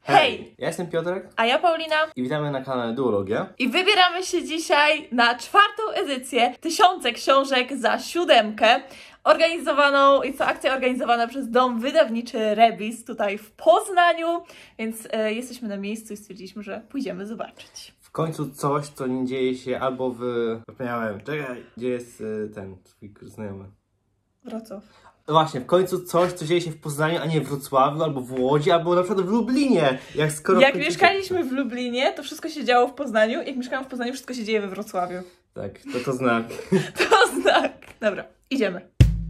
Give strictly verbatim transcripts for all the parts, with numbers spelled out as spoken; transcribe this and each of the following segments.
Hej! Ja jestem Piotrek. A ja Paulina. I witamy na kanale Duologia. I wybieramy się dzisiaj na czwartą edycję Tysiące Książek za siódemkę. Organizowaną, jest to akcja organizowana przez Dom Wydawniczy Rebis tutaj w Poznaniu. Więc e, jesteśmy na miejscu i stwierdziliśmy, że pójdziemy zobaczyć. W końcu coś, co nie dzieje się albo w... Zapomniałem, czekaj, gdzie jest y, ten twój znajomy? Wrocław. Właśnie, w końcu coś, co dzieje się w Poznaniu, a nie w Wrocławiu, albo w Łodzi, albo na przykład w Lublinie. Jak, skoro Jak końcu... mieszkaliśmy w Lublinie, to wszystko się działo w Poznaniu. Jak mieszkałam w Poznaniu, wszystko się dzieje we Wrocławiu. Tak, to to znak. To znak. Dobra, idziemy.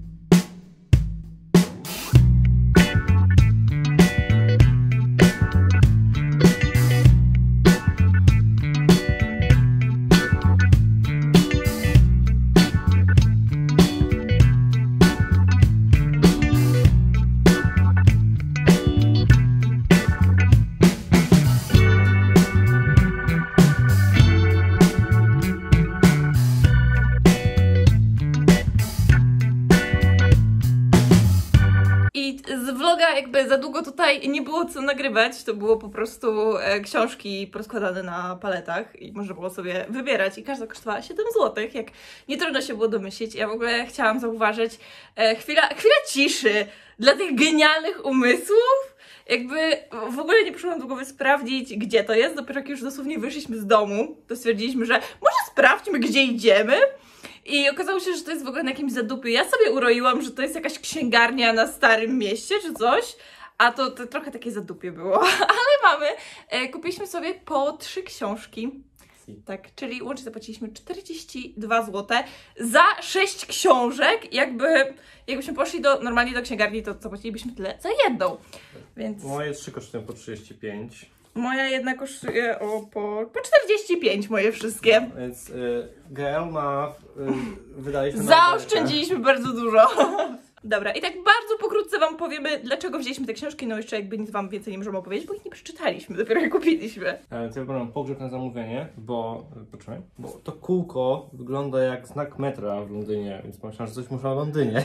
Z vloga jakby za długo tutaj nie było co nagrywać, to było po prostu e, książki rozkładane na paletach i można było sobie wybierać i każda kosztowała siedem złotych, jak nie trudno się było domyślić. Ja w ogóle chciałam zauważyć e, chwila, chwila ciszy dla tych genialnych umysłów. Jakby w ogóle nie przyszłam do głowy sprawdzić, gdzie to jest, dopiero jak już dosłownie wyszliśmy z domu, to stwierdziliśmy, że może sprawdźmy, gdzie idziemy. I okazało się, że to jest w ogóle na jakimś zadupie. Ja sobie uroiłam, że to jest jakaś księgarnia na Starym Mieście czy coś, a to, to trochę takie zadupie było. Ale mamy, e, kupiliśmy sobie po trzy książki. Tak, czyli łącznie zapłaciliśmy czterdzieści dwa złote za sześć książek. Jakby, jakbyśmy poszli do, normalnie do księgarni, to zapłacilibyśmy tyle za jedną. Więc... Moje trzy kosztują po trzydzieści pięć. Moja jedna kosztuje o po, po czterdzieści pięć, moje wszystkie. Więc y, G L ma, y, wydaje się... Zaoszczędziliśmy bardzo dużo. Dobra, i tak bardzo pokrótce wam powiemy, dlaczego wzięliśmy te książki, no jeszcze jakby nic wam więcej nie możemy opowiedzieć, bo ich nie przeczytaliśmy, dopiero je kupiliśmy. Ale to wybrałem pogrzeb na zamówienie, bo, poczekaj, bo to kółko wygląda jak znak metra w Londynie, więc pomyślałem, że coś muszę o Londynie.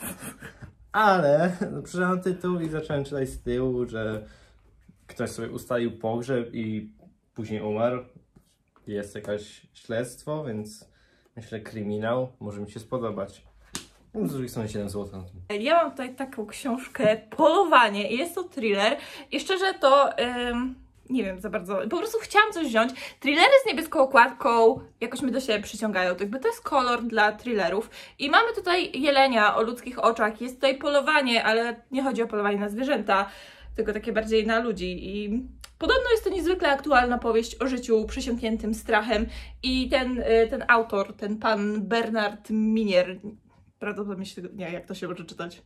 Ale przeczytałem tytuł i zacząłem czytać z tyłu, że ktoś sobie ustalił pogrzeb i później umarł. Jest jakieś śledztwo, więc myślę kryminał, może mi się spodobać. Z drugiej strony siedem złotych. Ja mam tutaj taką książkę Polowanie i jest to thriller i szczerze to ym, nie wiem za bardzo, po prostu chciałam coś wziąć. Thrillery z niebieską okładką jakoś mnie do siebie przyciągają, to jakby to jest kolor dla thrillerów i mamy tutaj jelenia o ludzkich oczach, jest tutaj polowanie, ale nie chodzi o polowanie na zwierzęta, tylko takie bardziej na ludzi i podobno jest to niezwykle aktualna powieść o życiu przesiąkniętym strachem i ten, ten autor, ten pan Bernard Minier, prawdopodobnie się, nie, jak to się może czytać?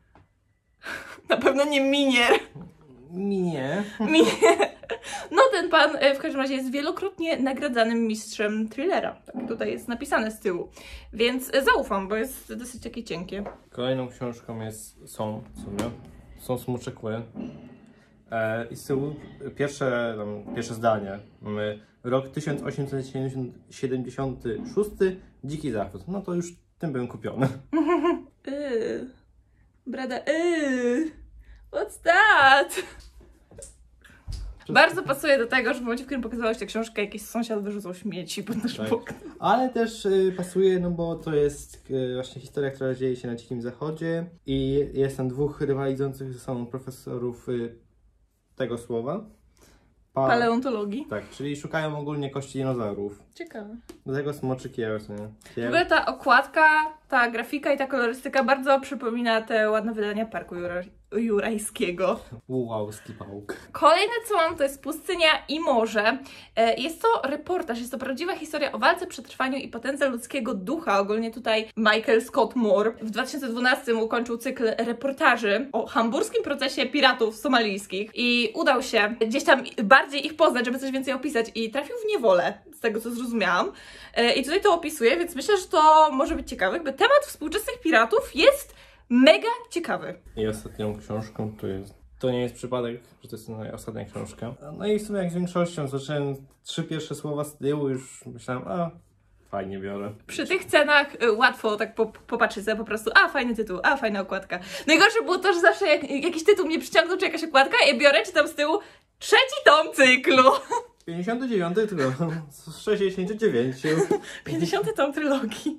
Na pewno nie Minier. Minie. Minier. No ten pan w każdym razie jest wielokrotnie nagradzanym mistrzem thrillera. Tak tutaj jest napisane z tyłu. Więc zaufam, bo jest dosyć takie cienkie. Kolejną książką jest, są w sumie, są Smocze Kły. E, I z tyłu pierwsze, tam, pierwsze zdanie. Mamy rok tysiąc osiemset siedemdziesiąty szósty, Dziki Zachód. No to już tym byłem kupiony. Yy, brada, yy, what's that? Bardzo pasuje do tego, że w momencie, w którym pokazywałeś tę książkę, jakiś sąsiad wyrzucał śmieci pod nasz Tak. okno. Ale też y, pasuje, no bo to jest y, właśnie historia, która dzieje się na Dzikim Zachodzie i jest tam dwóch rywalizujących ze sobą profesorów y, tego słowa. Pa... Paleontologii. Tak, czyli szukają ogólnie kości dinozaurów. Ciekawe. Do tego smoczy kieł, co nie? Kieł. W ogóle ta okładka, ta grafika i ta kolorystyka bardzo przypomina te ładne wydania Parku Jura Jurajskiego. Łowski pałk. Kolejne co mam to jest Pustynia i morze. Jest to reportaż, jest to prawdziwa historia o walce, przetrwaniu i potędze ludzkiego ducha. Ogólnie tutaj Michael Scott Moore w dwa tysiące dwunastym ukończył cykl reportaży o hamburskim procesie piratów somalijskich i udał się gdzieś tam bardziej ich poznać, żeby coś więcej opisać i trafił w niewolę, z tego co zrozumiałam. I tutaj to opisuję, więc myślę, że to może być ciekawe. Jakby temat współczesnych piratów jest mega ciekawy. I ostatnią książką to jest... To nie jest przypadek, że to jest moja ostatnia książka. No i w sumie jak z większością zacząłem trzy pierwsze słowa z tyłu, już myślałem, a fajnie biorę. Przy tych cenach y, łatwo tak po, popatrzeć sobie po prostu, a fajny tytuł, a fajna okładka. Najgorsze było to, że zawsze jak jakiś tytuł mnie przyciągnął, czy jakaś okładka, ja biorę, czytam z tyłu trzeci tom cyklu. pięćdziesiąty dziewiąty tylko, z sześćdziesięciu dziewięciu. pięćdziesiąty tom trylogii.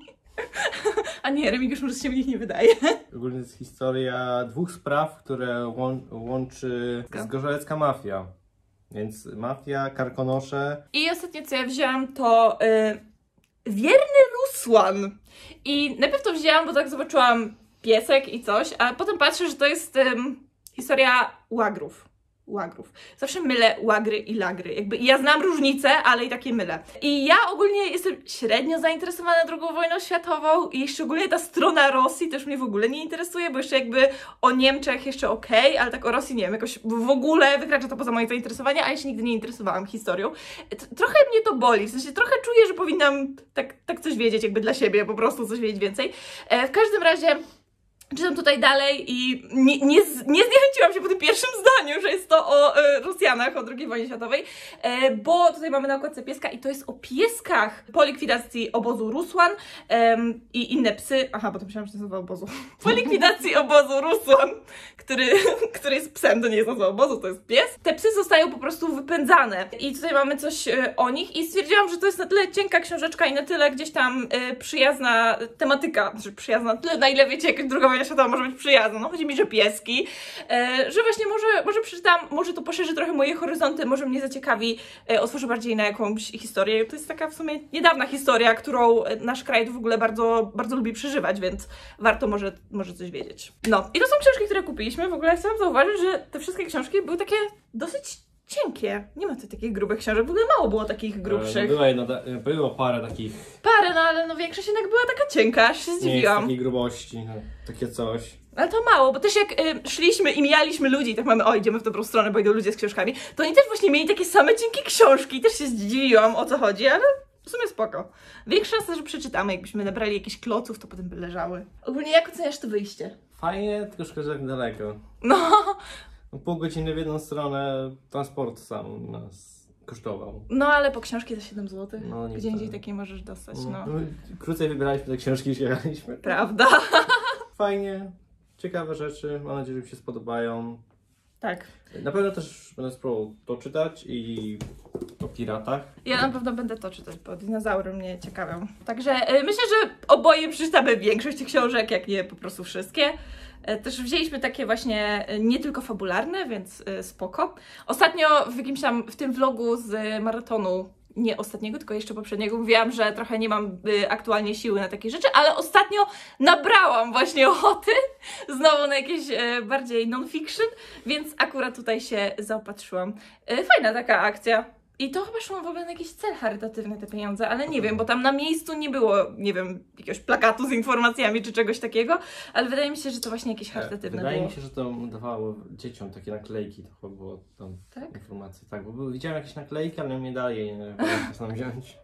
A nie, Remigiusz może się mnie nie wydaje. Ogólnie jest historia dwóch spraw, które łą łączy zgorzelecka mafia. Więc mafia, karkonosze. I ostatnie co ja wzięłam to y, Wierny Rusłan. I najpierw to wzięłam, bo tak zobaczyłam piesek i coś, a potem patrzę, że to jest ym, historia łagrów. Łagrów. Zawsze mylę łagry i lagry. Jakby ja znam różnice, ale i takie mylę. I ja ogólnie jestem średnio zainteresowana drugą wojną światową i szczególnie ta strona Rosji też mnie w ogóle nie interesuje, bo jeszcze jakby o Niemczech jeszcze okej, okay, ale tak o Rosji nie wiem, jakoś w ogóle wykracza to poza moje zainteresowanie, a ja się nigdy nie interesowałam historią. Trochę mnie to boli, w sensie trochę czuję, że powinnam tak, tak coś wiedzieć jakby dla siebie, po prostu coś wiedzieć więcej. W każdym razie czytam tutaj dalej i nie, nie, nie zniechęciłam się po tym pierwszym zdaniu, że jest to o e, Rosjanach, o drugiej wojnie światowej, e, bo tutaj mamy na okładce pieska i to jest o pieskach po likwidacji obozu Rusłan e, i inne psy. Aha, bo to myślałam, że to jest nazwa obozu. Po likwidacji obozu Rusłan, który, który jest psem, to nie jest nazwa obozu, to jest pies. Te psy zostają po prostu wypędzane i tutaj mamy coś e, o nich i stwierdziłam, że to jest na tyle cienka książeczka i na tyle gdzieś tam e, przyjazna tematyka, znaczy przyjazna, tyle na ile wiecie, jak druga wojna światowa może być przyjazna, no chodzi mi, że pieski, e, że właśnie może, może przeczytam, może to poszerzy trochę moje horyzonty, może mnie zaciekawi, e, otworzy bardziej na jakąś historię. To jest taka w sumie niedawna historia, którą nasz kraj w ogóle bardzo, bardzo lubi przeżywać, więc warto może, może coś wiedzieć. No i to są książki, które kupiliśmy. W ogóle chciałam zauważyć, że te wszystkie książki były takie dosyć cienkie. Nie ma tutaj takich grubych książek, w ogóle mało było takich grubszych. No była jedna, było parę takich. Parę, no ale no większość jednak była taka cienka, aż się zdziwiłam. Nie jest takiej grubości, no, takie coś. Ale to mało, bo też jak y, szliśmy i mijaliśmy ludzi i tak mamy, o idziemy w dobrą stronę, bo idą ludzie z książkami, to oni też właśnie mieli takie same cienkie książki i też się zdziwiłam, o co chodzi, ale w sumie spoko. Większa szansa, że przeczytamy, jakbyśmy nabrali jakichś kloców, to potem by leżały. Ogólnie jak oceniasz to wyjście? Fajnie, tylko szkoda, że tak daleko. No. No, pół godziny w jedną stronę transport sam nas kosztował. No ale po książki za siedem złotych. No, gdzie indziej takiej możesz dostać, no. no. Krócej wybieraliśmy te książki niż jechaliśmy. Prawda. Fajnie, ciekawe rzeczy, mam nadzieję, że mi się spodobają. Tak. Na pewno też będę spróbował to czytać i o piratach. Ja na pewno będę to czytać, bo dinozaury mnie ciekawią. Także y, myślę, że oboje przeczytamy większość książek, jak nie po prostu wszystkie. Y, też wzięliśmy takie właśnie y, nie tylko fabularne, więc y, spoko. Ostatnio w jakimś tam, w tym vlogu z maratonu, nie ostatniego, tylko jeszcze poprzedniego, mówiłam, że trochę nie mam y, aktualnie siły na takie rzeczy, ale ostatnio nabrałam właśnie ochoty znowu na jakieś y, bardziej non-fiction, więc akurat tutaj się zaopatrzyłam. Y, fajna taka akcja. I to chyba szło w ogóle na jakiś cel charytatywny te pieniądze, ale nie wiem, bo tam na miejscu nie było, nie wiem, jakiegoś plakatu z informacjami czy czegoś takiego, ale wydaje mi się, że to właśnie jakieś charytatywne Wydaje było. mi się, że to dawało dzieciom takie naklejki, to chyba było tam Tak? informacje. Tak, bo były, widziałem jakieś naklejki, ale nie dali jej, nie wiem, co tam wziąć.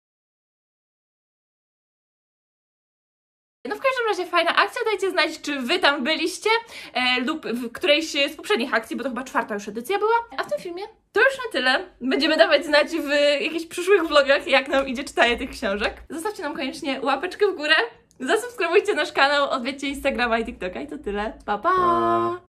No w każdym razie fajna akcja, dajcie znać, czy wy tam byliście e, lub w którejś z poprzednich akcji, bo to chyba czwarta już edycja była. A w tym filmie to już na tyle. Będziemy dawać znać w jakichś przyszłych vlogach, jak nam idzie czytanie tych książek. Zostawcie nam koniecznie łapeczkę w górę, zasubskrybujcie nasz kanał, odwiedźcie Instagrama i TikToka i to tyle. Pa, pa! Pa.